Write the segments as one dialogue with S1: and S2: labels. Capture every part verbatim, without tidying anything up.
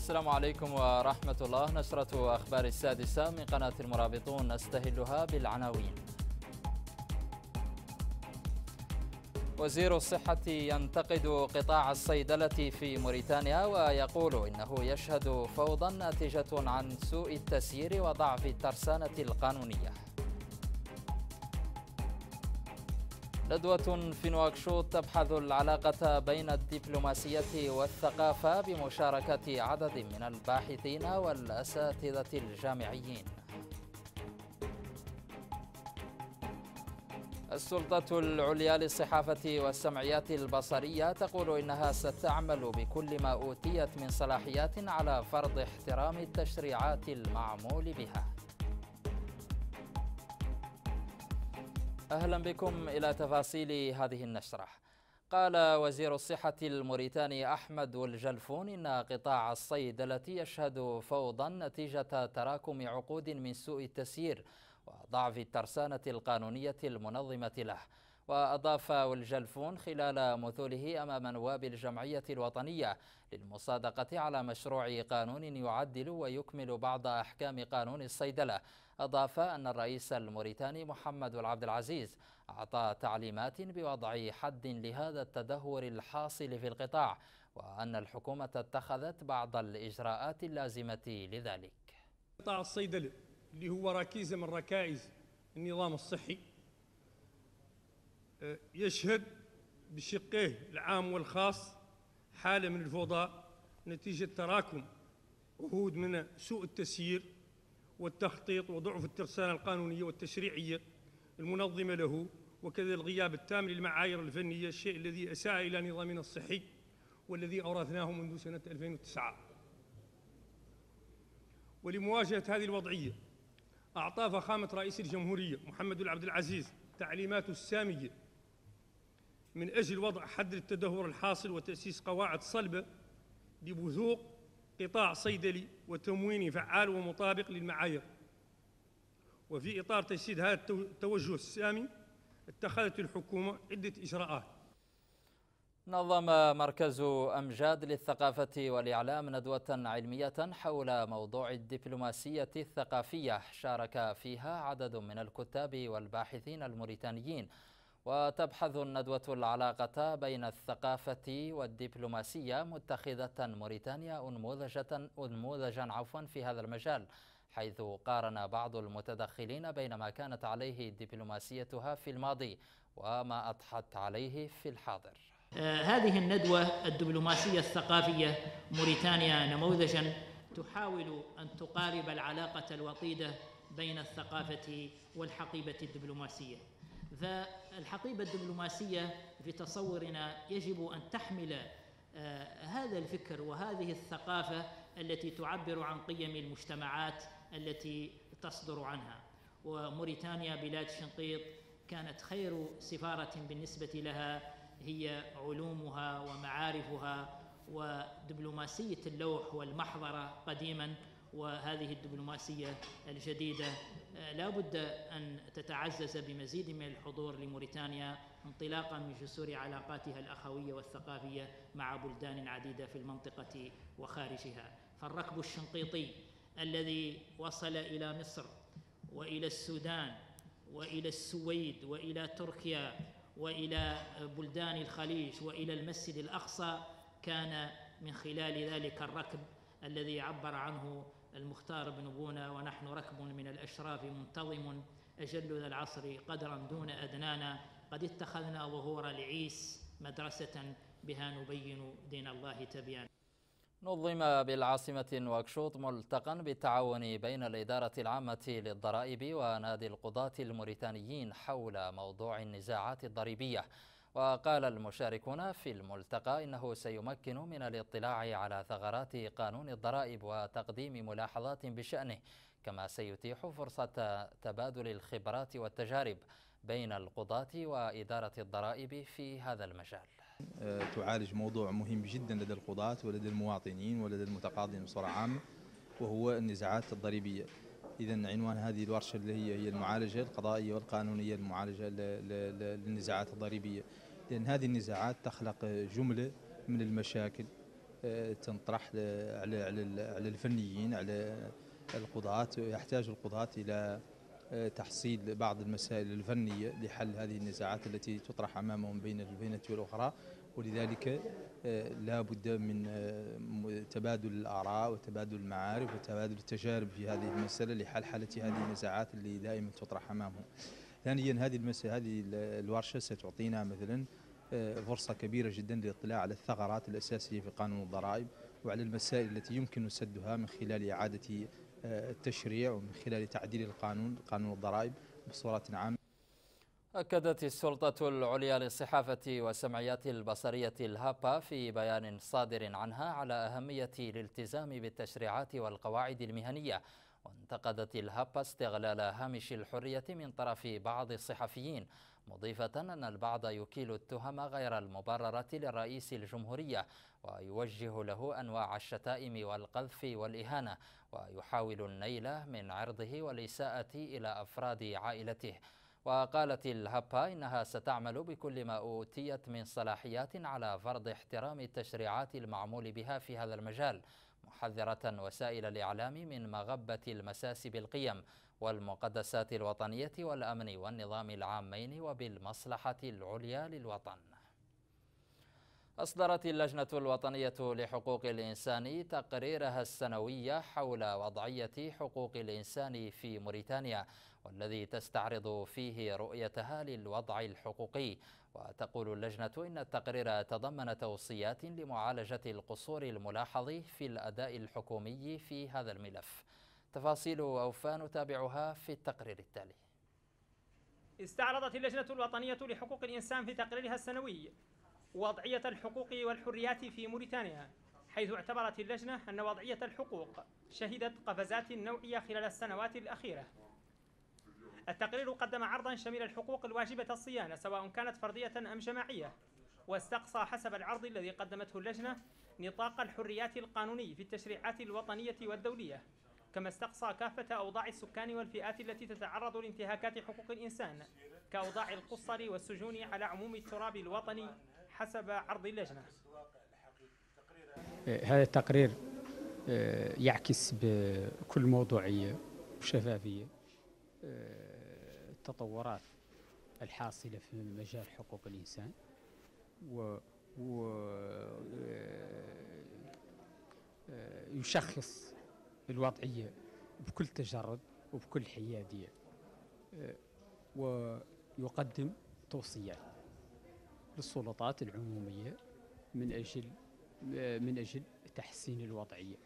S1: السلام عليكم ورحمة الله. نشرة أخبار السادسة من قناة المرابطون نستهلها بالعناوين. وزير الصحة ينتقد قطاع الصيدلة في موريتانيا ويقول إنه يشهد فوضى ناتجة عن سوء التسيير وضعف الترسانة القانونية. ندوة في نواكشوط تبحث العلاقة بين الدبلوماسية والثقافة بمشاركة عدد من الباحثين والأساتذة الجامعيين. السلطة العليا للصحافة والسمعيات البصرية تقول إنها ستعمل بكل ما أوتيت من صلاحيات على فرض احترام التشريعات المعمول بها. أهلا بكم إلى تفاصيل هذه النشرة. قال وزير الصحة الموريتاني أحمد والجلفون إن قطاع الصيدلة يشهد فوضى نتيجة تراكم عقود من سوء التسيير وضعف الترسانة القانونية المنظمة له. وأضاف والجلفون خلال مثوله أمام نواب الجمعية الوطنية للمصادقة على مشروع قانون يعدل ويكمل بعض أحكام قانون الصيدلة، أضاف أن الرئيس الموريتاني محمد العبد العزيز أعطى تعليمات بوضع حد لهذا التدهور الحاصل في القطاع، وأن الحكومة اتخذت بعض الإجراءات اللازمة لذلك.
S2: قطاع الصيدلة اللي هو ركيزة من ركائز النظام الصحي يشهد بشقيه العام والخاص حالة من الفوضى نتيجة تراكم عهود من سوء التسيير والتخطيط وضعف الترسانة القانونية والتشريعية المنظمة له، وكذا الغياب التام للمعايير الفنية، الشيء الذي أساء إلى نظامنا الصحي والذي أورثناه منذ سنة ألفين وتسعة. ولمواجهة هذه الوضعية أعطى فخامة رئيس الجمهورية محمد العبد العزيز تعليماته السامية من أجل وضع حد للتدهور الحاصل وتأسيس قواعد صلبة لبثوق قطاع صيدلي وتمويني فعال ومطابق للمعايير. وفي إطار تجسيد هذا التوجه السامي اتخذت الحكومة عدة إجراءات.
S1: نظم مركز أمجاد للثقافة والإعلام ندوة علمية حول موضوع الدبلوماسية الثقافية شارك فيها عدد من الكتاب والباحثين الموريتانيين. وتبحث الندوة العلاقة بين الثقافة والدبلوماسية متخذة موريتانيا أنموذجا أنموذجا عفوا في هذا المجال، حيث قارن بعض المتدخلين بين ما كانت عليه دبلوماسيتها في الماضي وما أضحت عليه في الحاضر.
S3: آه هذه الندوة الدبلوماسية الثقافية موريتانيا نموذجا تحاول أن تقارب العلاقة الوطيدة بين الثقافة والحقيبة الدبلوماسية. فالحقيبة الدبلوماسية في تصورنا يجب أن تحمل آه هذا الفكر وهذه الثقافة التي تعبر عن قيم المجتمعات التي تصدر عنها. وموريتانيا بلاد شنقيط كانت خير سفارة بالنسبة لها هي علومها ومعارفها ودبلوماسية اللوح والمحضرة قديما، وهذه الدبلوماسية الجديدة لا بد أن تتعزز بمزيد من الحضور لموريتانيا انطلاقا من جسور علاقاتها الأخوية والثقافية مع بلدان عديدة في المنطقة وخارجها. فالركب الشنقيطي الذي وصل إلى مصر وإلى السودان وإلى السويد وإلى تركيا وإلى بلدان الخليج وإلى المسجد الأقصى كان من خلال ذلك الركب الذي عبر عنه المختار بن بونا: ونحن ركب من الأشراف منتظم أجل ذا العصر قدرا دون أدنانا، قد اتخذنا ظهور العيس مدرسة بها نبين دين الله تبيانا.
S1: نظم بالعاصمة نواكشوط ملتقى بالتعاون بين الإدارة العامة للضرائب ونادي القضاة الموريتانيين حول موضوع النزاعات الضريبية. وقال المشاركون في الملتقى إنه سيمكن من الاطلاع على ثغرات قانون الضرائب وتقديم ملاحظات بشأنه، كما سيتيح فرصة تبادل الخبرات والتجارب بين القضاة وإدارة الضرائب في هذا المجال.
S4: تعالج موضوع مهم جدا لدى القضاة ولدى المواطنين ولدى المتقاضين بصورة عامة، وهو النزاعات الضريبية. إذا عنوان هذه الورشة اللي هي هي المعالجة القضائية والقانونية المعالجة للنزاعات الضريبية، لأن هذه النزاعات تخلق جملة من المشاكل تنطرح على على الفنيين، على القضاة. يحتاج القضاة إلى تحصيل بعض المسائل الفنية لحل هذه النزاعات التي تطرح أمامهم بين البينة والأخرى، ولذلك لا بد من تبادل الآراء وتبادل المعارف وتبادل التجارب في هذه المسألة لحل حالة هذه النزاعات اللي دائما تطرح أمامهم. ثانيا، هذه المسألة هذه الورشة ستعطينا مثلا فرصة كبيرة جدا للاطلاع على الثغرات الأساسية في قانون الضرائب وعلى المسائل التي يمكن سدها من خلال إعادة التشريع ومن خلال تعديل القانون قانون الضرائب بصورة عامة.
S1: أكدت السلطة العليا للصحافة والسمعيات البصرية الهابا في بيان صادر عنها على أهمية الالتزام بالتشريعات والقواعد المهنية، وانتقدت الهابا استغلال هامش الحرية من طرف بعض الصحفيين، مضيفة أن البعض يكيل التهم غير المبررة لرئيس الجمهورية ويوجه له أنواع الشتائم والقذف والإهانة، ويحاول النيل من عرضه والإساءة إلى أفراد عائلته. وقالت الهابا إنها ستعمل بكل ما أوتيت من صلاحيات على فرض احترام التشريعات المعمول بها في هذا المجال، محذرة وسائل الإعلام من مغبة المساس بالقيم والمقدسات الوطنية والأمن والنظام العامين وبالمصلحة العليا للوطن. أصدرت اللجنة الوطنية لحقوق الإنسان تقريرها السنوي حول وضعية حقوق الإنسان في موريتانيا، والذي تستعرض فيه رؤيتها للوضع الحقوقي. وتقول اللجنة إن التقرير تضمن توصيات لمعالجة القصور الملاحظ في الأداء الحكومي في هذا الملف. تفاصيل أوفى نتابعها في التقرير التالي.
S5: استعرضت اللجنة الوطنية لحقوق الإنسان في تقريرها السنوي وضعية الحقوق والحريات في موريتانيا، حيث اعتبرت اللجنة أن وضعية الحقوق شهدت قفزات نوعية خلال السنوات الأخيرة. التقرير قدم عرضا شميل الحقوق الواجبة الصيانة سواء كانت فردية أم جماعية، واستقصى حسب العرض الذي قدمته اللجنة نطاق الحريات القانوني في التشريعات الوطنية والدولية، كما استقصى كافة أوضاع السكان والفئات التي تتعرض لانتهاكات حقوق الإنسان كأوضاع القصر والسجون على عموم التراب الوطني حسب عرض اللجنة.
S6: هذا التقرير يعكس بكل موضوعية وشفافية التطورات الحاصلة في مجال حقوق الإنسان، و, و يشخص الوضعية بكل تجرد وبكل حيادية، ويقدم توصيات للسلطات العمومية من أجل من أجل تحسين الوضعية.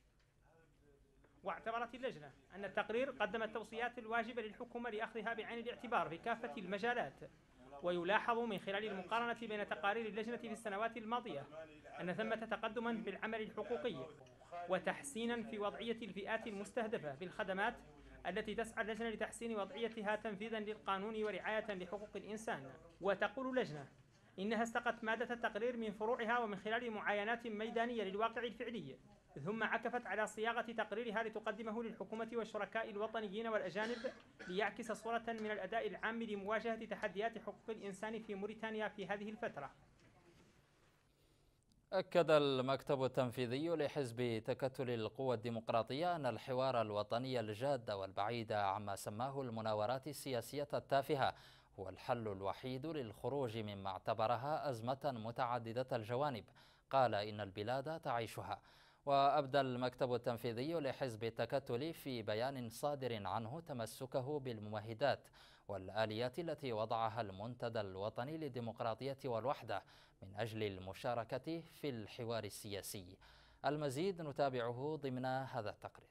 S5: واعتبرت اللجنة أن التقرير قدم التوصيات الواجبة للحكومة لأخذها بعين الاعتبار في كافة المجالات، ويلاحظ من خلال المقارنة بين تقارير اللجنة في السنوات الماضية أن ثمة تقدما بالعمل الحقوقي وتحسينا في وضعية الفئات المستهدفة بالخدمات التي تسعى اللجنة لتحسين وضعيتها تنفيذا للقانون ورعاية لحقوق الإنسان. وتقول اللجنة إنها استقت مادة التقرير من فروعها ومن خلال معاينات ميدانية للواقع الفعلي، ثم عكفت على صياغة تقريرها لتقدمه للحكومة والشركاء الوطنيين والأجانب ليعكس صورة من الأداء العام لمواجهة تحديات حقوق الإنسان في موريتانيا في هذه الفترة.
S1: أكد المكتب التنفيذي لحزب تكتل القوى الديمقراطية أن الحوار الوطني الجاد والبعيد عما سماه المناورات السياسية التافهة هو الحل الوحيد للخروج مما اعتبرها أزمة متعددة الجوانب. قال إن البلاد تعيشها. وأبدى المكتب التنفيذي لحزب التكتل في بيان صادر عنه تمسكه بالممهدات والآليات التي وضعها المنتدى الوطني للديمقراطية والوحدة من أجل المشاركة في الحوار السياسي. المزيد نتابعه ضمن هذا التقرير.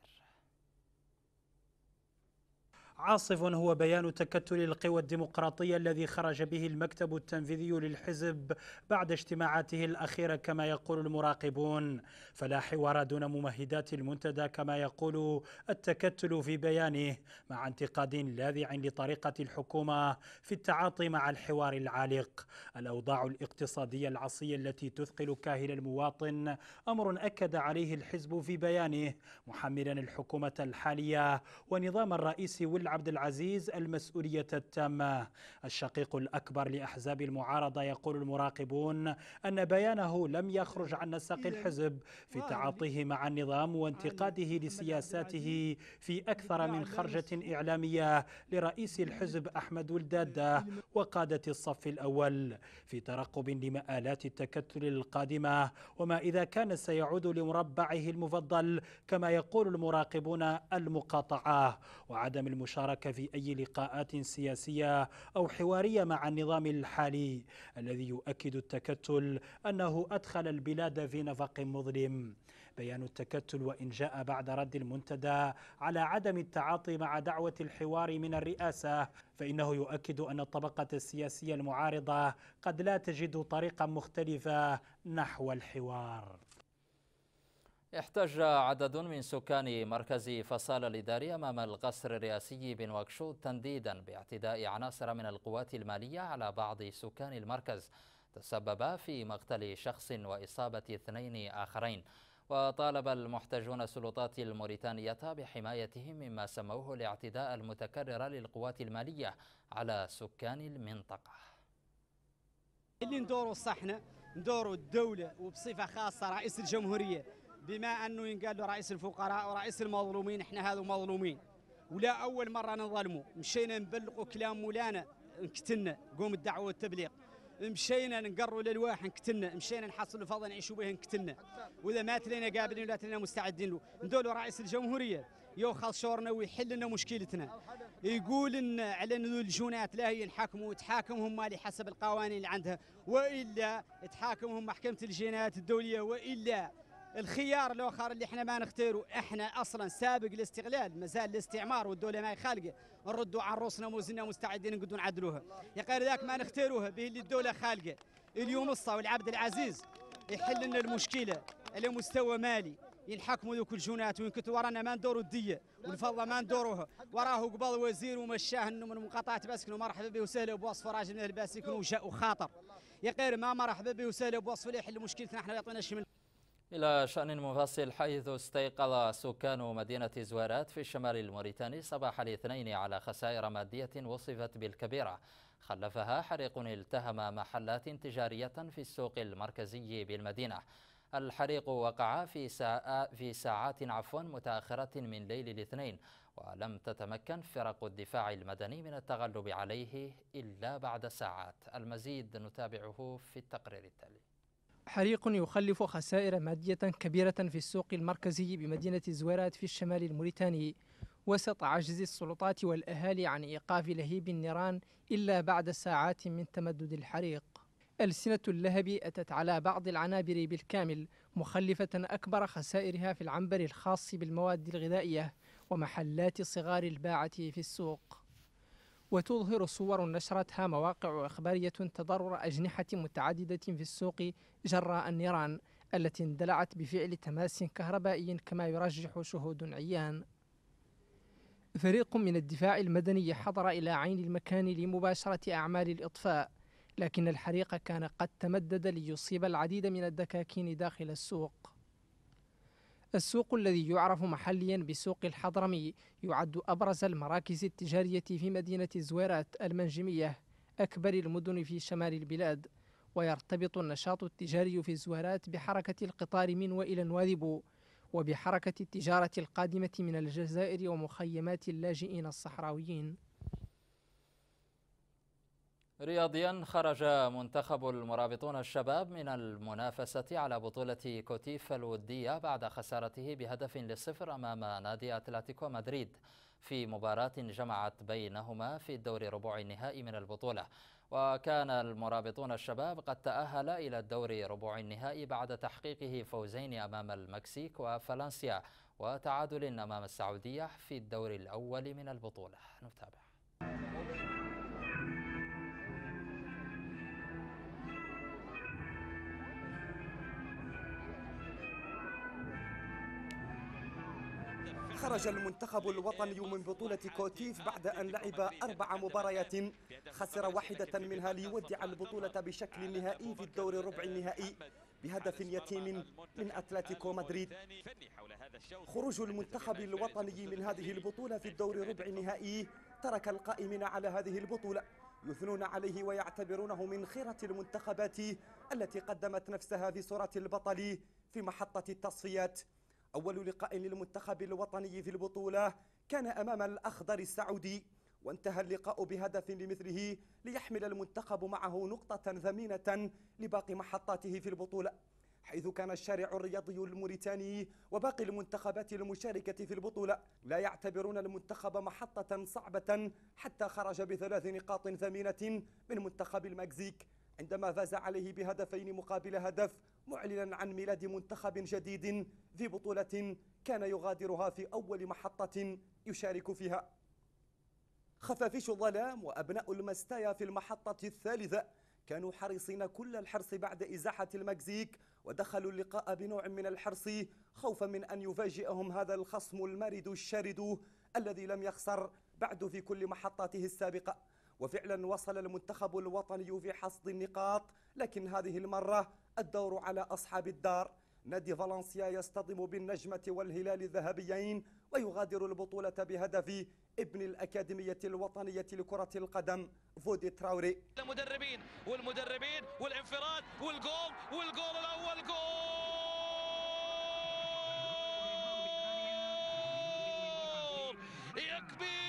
S7: عاصف هو بيان تكتل القوى الديمقراطية الذي خرج به المكتب التنفيذي للحزب بعد اجتماعاته الأخيرة كما يقول المراقبون، فلا حوار دون ممهدات المنتدى كما يقول التكتل في بيانه، مع انتقاد لاذع لطريقة الحكومة في التعاطي مع الحوار العالق. الأوضاع الاقتصادية العصية التي تثقل كاهل المواطن أمر أكد عليه الحزب في بيانه، محملا الحكومة الحالية ونظام الرئيس والذي العبد العزيز المسؤولية التامة. الشقيق الأكبر لأحزاب المعارضة يقول المراقبون أن بيانه لم يخرج عن نسق الحزب في تعاطيه مع النظام وانتقاده لسياساته في أكثر من خرجة إعلامية لرئيس الحزب أحمد ولدادة وقادة الصف الأول، في ترقب لمآلات التكتل القادمة وما إذا كان سيعود لمربعه المفضل كما يقول المراقبون المقاطعة وعدم المشاركة في أي لقاءات سياسية أو حوارية مع النظام الحالي الذي يؤكد التكتل أنه أدخل البلاد في نفق مظلم. بيان التكتل وإن جاء بعد رد المنتدى على عدم التعاطي مع دعوة الحوار من الرئاسة فإنه يؤكد أن الطبقة السياسية المعارضة قد لا تجد طريقا مختلفة نحو الحوار.
S1: احتج عدد من سكان مركز فصالة الإداري أمام القصر الرئاسي بنواكشوط تنديدا باعتداء عناصر من القوات المالية على بعض سكان المركز تسبب في مقتل شخص وإصابة اثنين آخرين. وطالب المحتجون السلطات الموريتانية بحمايتهم مما سموه الاعتداء المتكرر للقوات المالية على سكان المنطقة.
S8: اللي ندوروا صحنا ندوروا الدولة وبصفة خاصة رئيس الجمهورية، بما أنه ينقال له رئيس الفقراء ورئيس المظلومين، احنا هذو مظلومين ولا أول مرة نظلموا. مشينا نبلغوا كلام مولانا نكتلنا، قوم الدعوة والتبليغ، مشينا نقروا للواح نكتلنا، مشينا نحصلوا الفضل نعيشوا به نكتلنا، واذا مات لنا قابلين ولا لنا مستعدين له. ندولوا رئيس الجمهوريه يوخذ شورنا ويحل لنا مشكلتنا، يقول لنا على انه الجونات لا هي نحاكموا وتحاكمهم مالي حسب القوانين اللي عندها، والا تحاكمهم محكمه الجنايات الدوليه، والا الخيار الاخر اللي احنا ما نختاروا. احنا اصلا سابق الاستغلال مازال الاستعمار والدوله ما خالقه، نردوا عن روسنا وزنا مستعدين نقدروا نعدلوها. يا غير ذاك ما نختاروها به اللي الدوله خالقه. اليوم الصا والعبد العزيز يحل لنا المشكله على مستوى مالي، ينحكموا ذوك الجونات وينكتوا ورانا ما ندوروا الديه والفضه ما ندوروها. وراه قبض وزير ومشاه انه من مقاطعه باسكن ومرحبا به وسهلا بوصف راجل من الباسكن وجاء وخاطر. يا غير ما مرحبا به وسهلا بوصف اللي يحل مشكلتنا احنا يعطينا شي من.
S1: إلى شأن منفصل، حيث استيقظ سكان مدينة زويرات في الشمال الموريتاني صباح الاثنين على خسائر مادية وصفت بالكبيرة خلفها حريق التهم محلات تجارية في السوق المركزي بالمدينة. الحريق وقع في ساعات في ساعات عفوا متأخرة من ليل الاثنين، ولم تتمكن فرق الدفاع المدني من التغلب عليه إلا بعد ساعات. المزيد نتابعه في التقرير التالي.
S9: حريق يخلف خسائر مادية كبيرة في السوق المركزي بمدينة زويرات في الشمال الموريتاني وسط عجز السلطات والأهالي عن إيقاف لهيب النيران إلا بعد ساعات من تمدد الحريق. ألسنة اللهب أتت على بعض العنابر بالكامل مخلفة أكبر خسائرها في العنبر الخاص بالمواد الغذائية ومحلات صغار الباعة في السوق. وتظهر صور نشرتها مواقع إخبارية تضرر أجنحة متعددة في السوق جراء النيران التي اندلعت بفعل تماس كهربائي كما يرجح شهود عيان. فريق من الدفاع المدني حضر إلى عين المكان لمباشرة أعمال الإطفاء، لكن الحريق كان قد تمدد ليصيب العديد من الدكاكين داخل السوق. السوق الذي يعرف محليا بسوق الحضرمي يعد أبرز المراكز التجارية في مدينة زويرات المنجمية أكبر المدن في شمال البلاد، ويرتبط النشاط التجاري في زويرات بحركة القطار من وإلى نواذب وبحركة التجارة القادمة من الجزائر ومخيمات اللاجئين الصحراويين.
S1: رياضيا، خرج منتخب المرابطون الشباب من المنافسة على بطولة كوتيف الودية بعد خسارته بهدف لصفر أمام نادي أتلتيكو مدريد في مباراة جمعت بينهما في الدور ربع النهائي من البطولة. وكان المرابطون الشباب قد تأهل إلى الدور ربع النهائي بعد تحقيقه فوزين أمام المكسيك وفالنسيا وتعادل أمام السعودية في الدور الأول من البطولة. نتابع.
S10: خرج المنتخب الوطني من بطولة كوتيف بعد أن لعب أربع مباريات خسر واحدة منها ليودع البطولة بشكل نهائي في الدور الربع النهائي بهدف يتيم من أتلتيكو مدريد. خروج المنتخب الوطني من هذه البطولة في الدور ربع النهائي ترك القائمين على هذه البطولة يثنون عليه ويعتبرونه من خيرة المنتخبات التي قدمت نفسها في صورة البطل في محطة التصفيات. أول لقاء للمنتخب الوطني في البطولة كان أمام الأخضر السعودي، وانتهى اللقاء بهدف لمثله ليحمل المنتخب معه نقطة ثمينة لباقي محطاته في البطولة، حيث كان الشارع الرياضي الموريتاني وباقي المنتخبات المشاركة في البطولة لا يعتبرون المنتخب محطة صعبة حتى خرج بثلاث نقاط ثمينة من منتخب المكسيك عندما فاز عليه بهدفين مقابل هدف، معلنا عن ميلاد منتخب جديد في بطولة كان يغادرها في أول محطة يشارك فيها. خفافيش الظلام وأبناء المستايا في المحطة الثالثة كانوا حريصين كل الحرص بعد إزاحة المكسيك، ودخلوا اللقاء بنوع من الحرص خوفا من أن يفاجئهم هذا الخصم المارد الشارد الذي لم يخسر بعد في كل محطاته السابقة. وفعلا وصل المنتخب الوطني في حصد النقاط، لكن هذه المرة الدور على أصحاب الدار. نادي فالنسيا يصطدم بالنجمة والهلال الذهبيين ويغادر البطولة بهدف ابن الأكاديمية الوطنية لكرة القدم فودي تراوري.
S11: المدربين والمدربين والانفراد والجول والجول الأول جول يا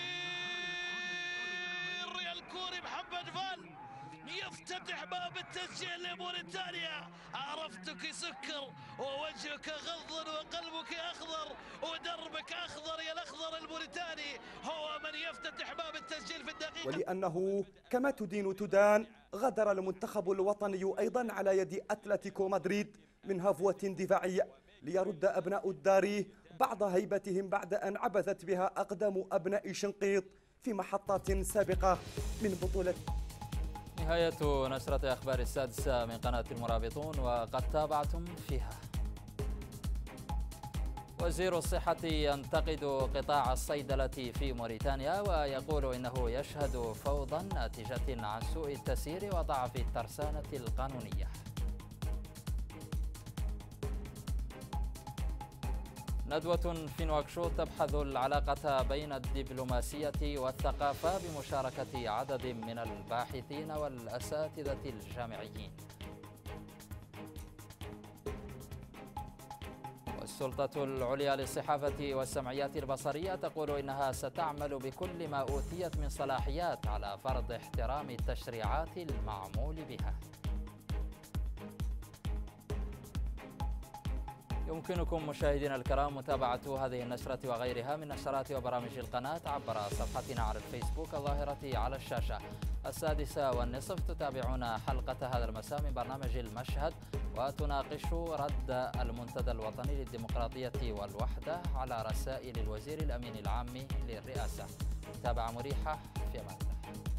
S11: كبير يا الكوري محمد فال يفتتح باب التسجيل لموريتانيا. عرفتك سكر ووجهك غض وقلبك أخضر ودربك أخضر يا الأخضر الموريتاني هو من يفتتح باب التسجيل في الدقيقة.
S10: ولأنه كما تدين تدان غادر المنتخب الوطني أيضا على يد أتلتيكو مدريد من هفوة دفاعية ليرد أبناء الدار بعض هيبتهم بعد أن عبثت بها أقدام أبناء شنقيط في محطات سابقة من بطولة.
S1: نهاية نشرة أخبار السادسة من قناة المرابطون، وقد تابعتم فيها: وزير الصحة ينتقد قطاع الصيدلة في موريتانيا ويقول إنه يشهد فوضى ناتجة عن سوء التسيير وضعف الترسانة القانونية. ندوة في نواكشوط تبحث العلاقة بين الدبلوماسية والثقافة بمشاركة عدد من الباحثين والأساتذة الجامعيين. والسلطة العليا للصحافة والسمعيات البصرية تقول إنها ستعمل بكل ما أوتيت من صلاحيات على فرض احترام التشريعات المعمول بها. يمكنكم مشاهدينا الكرام متابعة هذه النشرة وغيرها من نشرات وبرامج القناة عبر صفحتنا على الفيسبوك الظاهرة على الشاشة. السادسة والنصف تتابعون حلقة هذا المساء من برنامج المشهد، وتناقش رد المنتدى الوطني للديمقراطية والوحدة على رسائل الوزير الأمين العام للرئاسة. متابعة مريحة، في أمان الله.